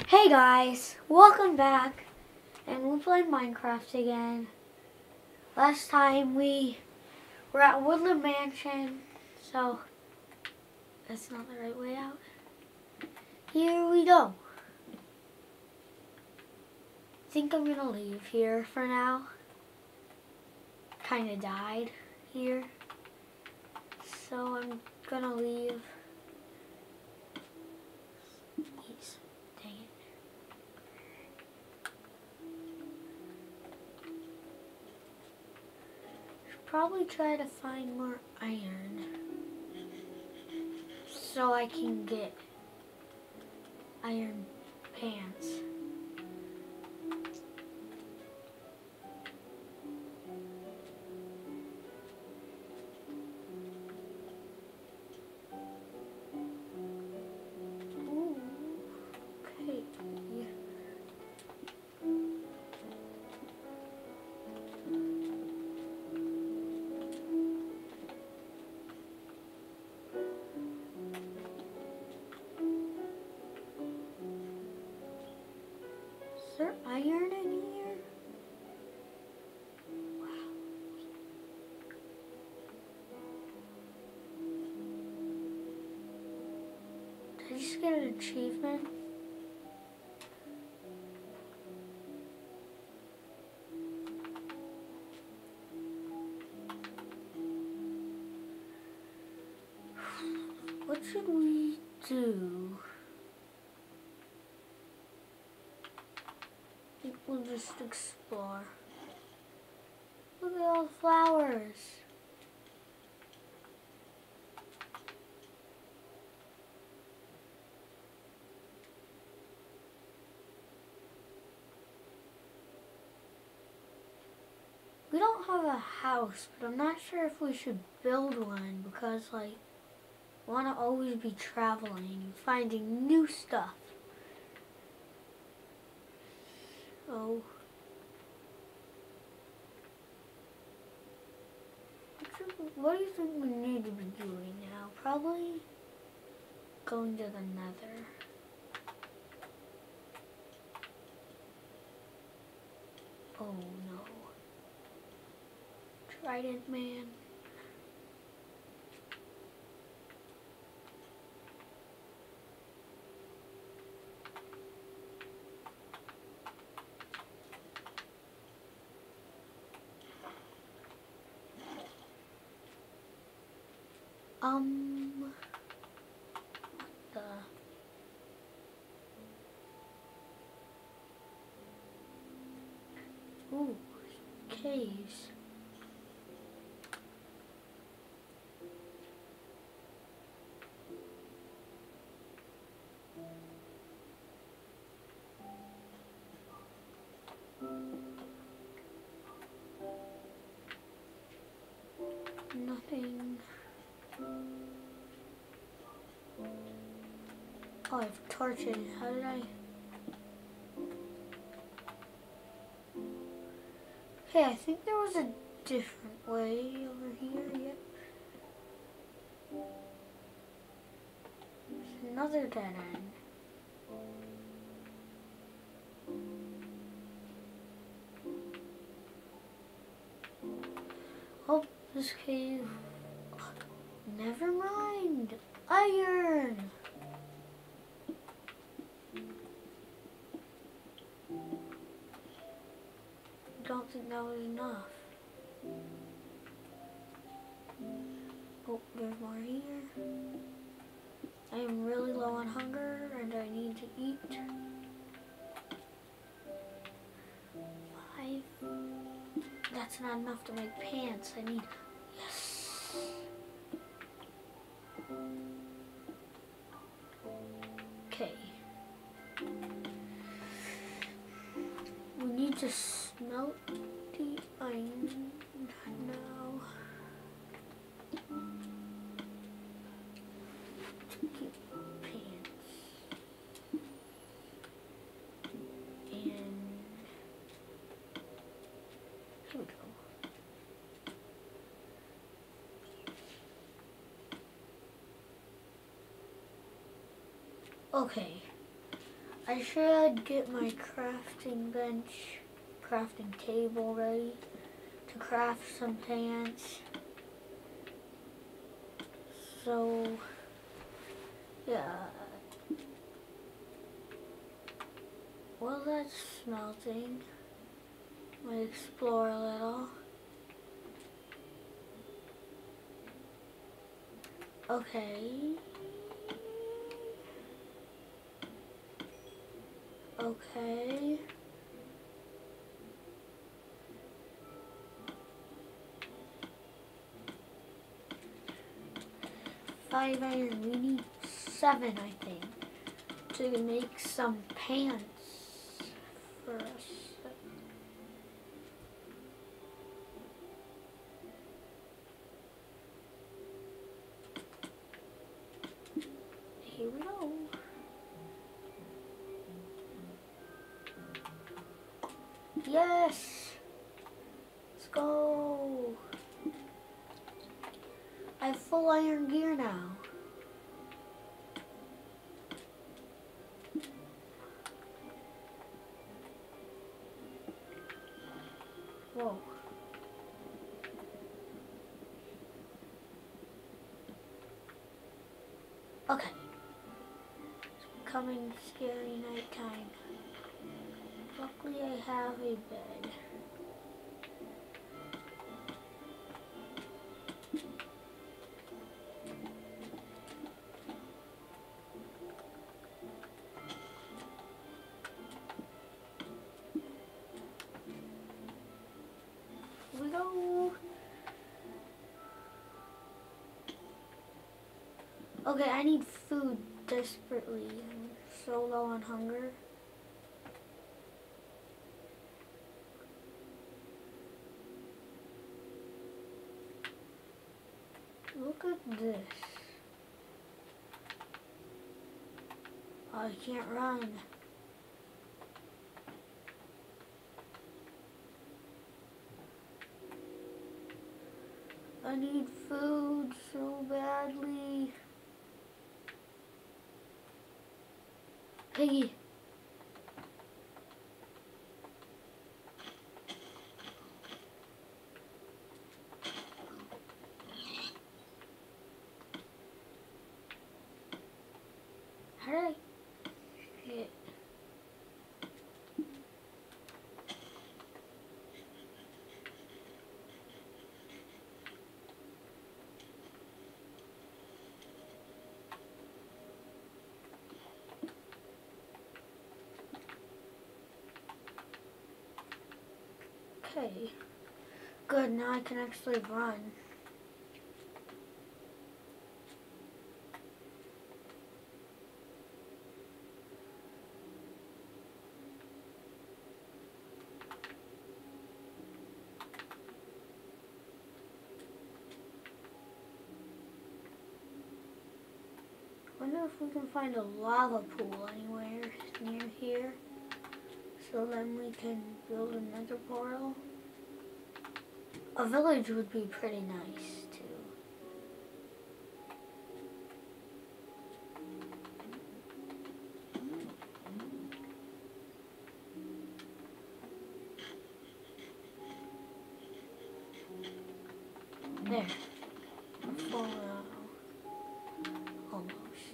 Hey guys, welcome back, and we're playing Minecraft again. Last time we were at Woodland Mansion, so that's not the right way out. Here we go. I think I'm gonna leave here for now. Kinda died here, so I'm gonna leave. Dang it. Probably try to find more iron so I can get iron pants. Ooh, okay. Is there iron in here? Wow. Did I just get an achievement? What should we do? I think we'll just explore. Look at all the flowers. We don't have a house, but I'm not sure if we should build one because, like, I want to always be traveling and finding new stuff. So, what do you think we need to be doing now? Probably going to the Nether. Oh no. Trident Man. What the? Ooh, caves. Nothing. Oh, I have torches. How did I? Okay, I think there was a different way over here. Yep. There's another dead end. Oh, this cave. Never mind. Iron. Don't think that was enough. Oh, there's more here. I am really low on hunger and I need to eat. 5. That's not enough to make pants. I need, yes. Okay. We need to smelt the iron now. To get pants. And here we go. Okay. I should get my crafting bench, crafting table ready to craft some pants. So, yeah. While that's smelting, I'm gonna explore a little. Okay. Okay. Five iron. We need 7, I think, to make some pants for us. Here we go. Yes! Let's go! I have full iron gear now. Whoa. Okay. It's becoming scary nighttime. Luckily I have a bed. Here we go. Okay, I need food desperately. I'm so low on hunger. Look at this. Oh, I can't run. I need food so badly. Piggy. How did I hit? Okay. Good, now I can actually run. Wonder if we can find a lava pool anywhere near here, so then we can build another portal. A village would be pretty nice too. There. Full now. Almost.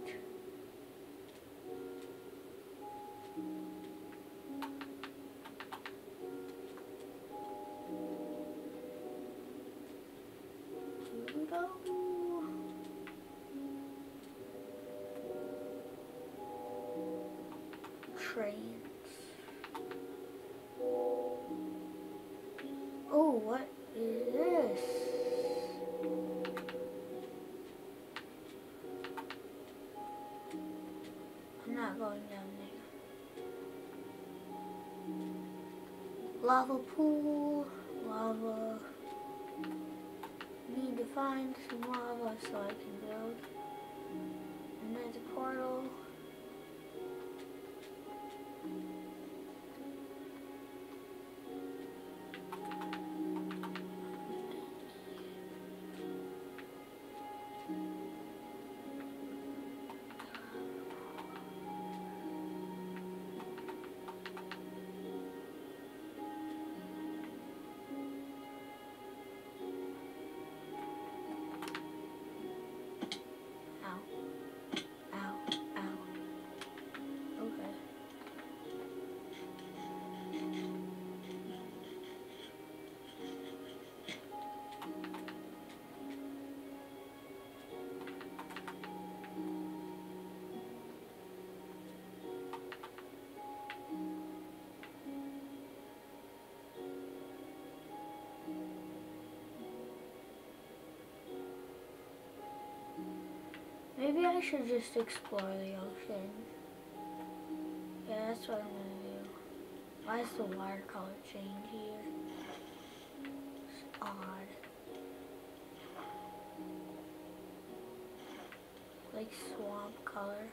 Here we go. Trains. Oh, what is this? I'm not going down there. Lava pool, lava. Need to find some lava so I can build another portal. Maybe I should just explore the ocean. Yeah, that's what I'm gonna do. Why does the watercolor change here? It's odd. Like swamp color.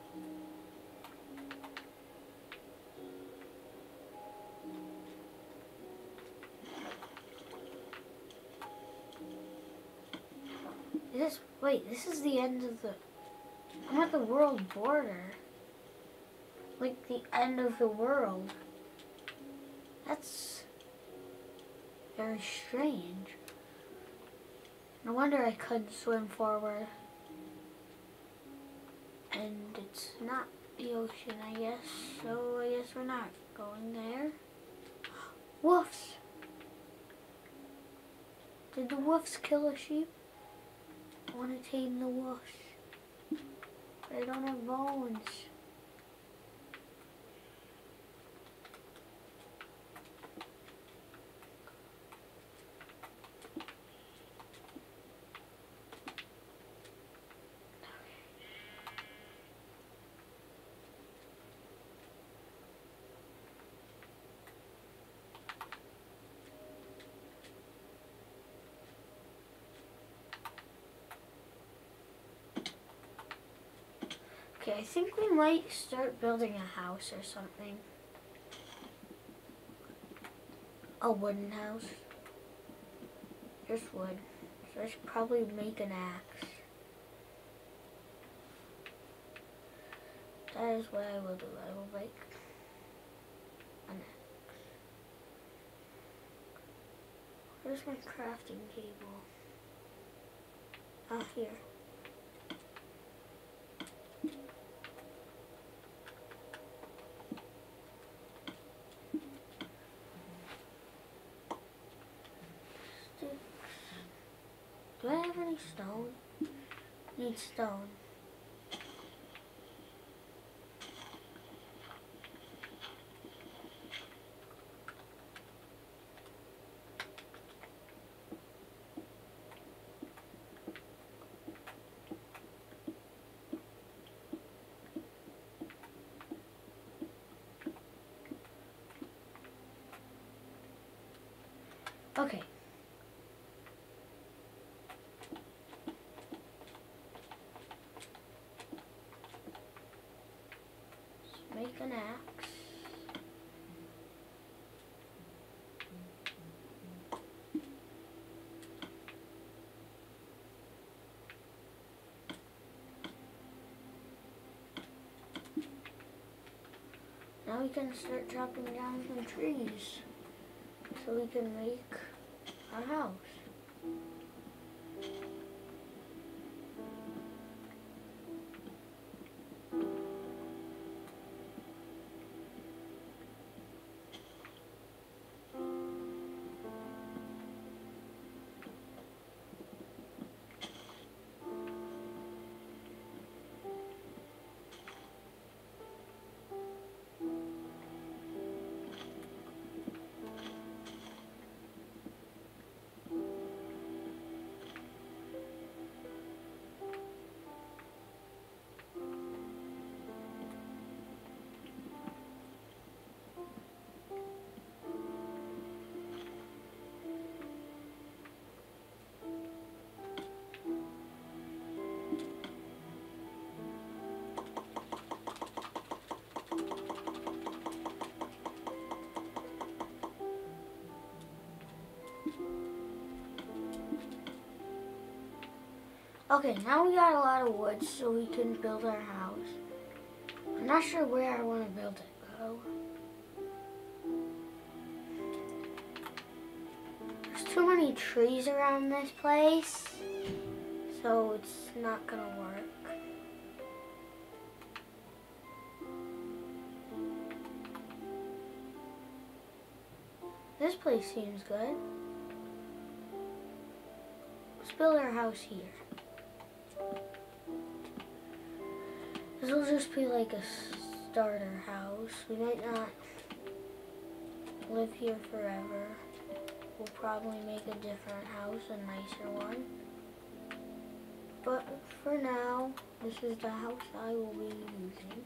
Wait, this is the end of the, I'm at the world border. Like the end of the world. That's very strange. No wonder I couldn't swim forward. And it's not the ocean, I guess. So I guess we're not going there. Wolves! Did the wolves kill a sheep? I want to tame the wolves. They don't have bones. Okay, I think we might start building a house or something. A wooden house. There's wood. So I should probably make an axe. That is what I will do. I will make an axe. Where's my crafting table? Ah, here. Do I have any stone? Need stone. Okay. Make an axe. Now we can start chopping down some trees so we can make our house. Okay, now we got a lot of wood so we can build our house. I'm not sure where I want to build it though. There's too many trees around this place, so it's not gonna work. This place seems good. Let's build our house here. This will just be like a starter house. We might not live here forever. We'll probably make a different house, a nicer one. But for now, this is the house I will be using.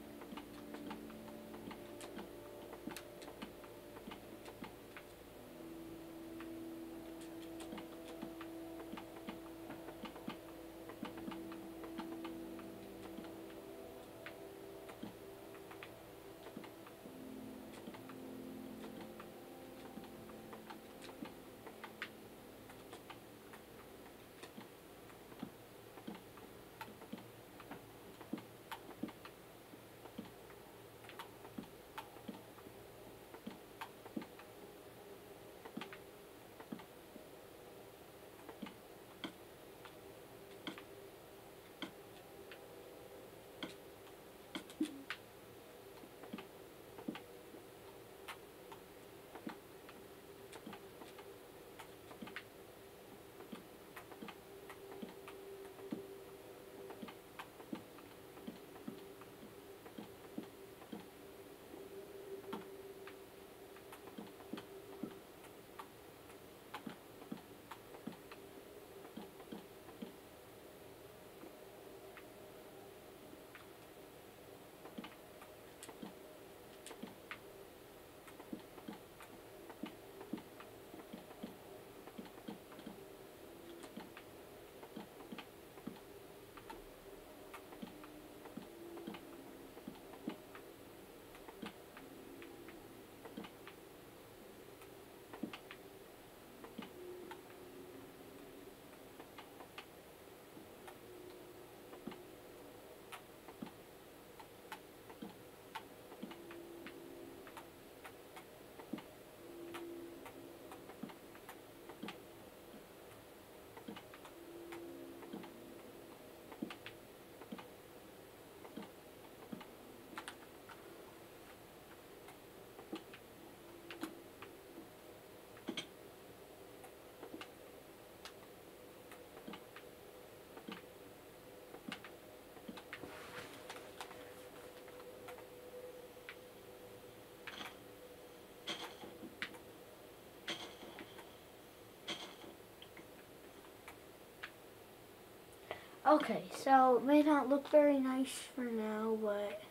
Okay, so it may not look very nice for now, but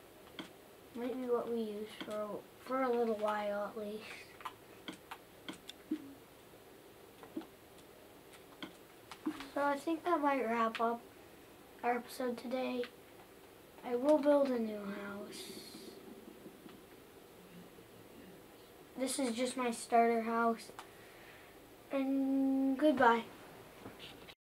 might be what we use for a little while at least. So I think that might wrap up our episode today. I will build a new house. This is just my starter house. And goodbye.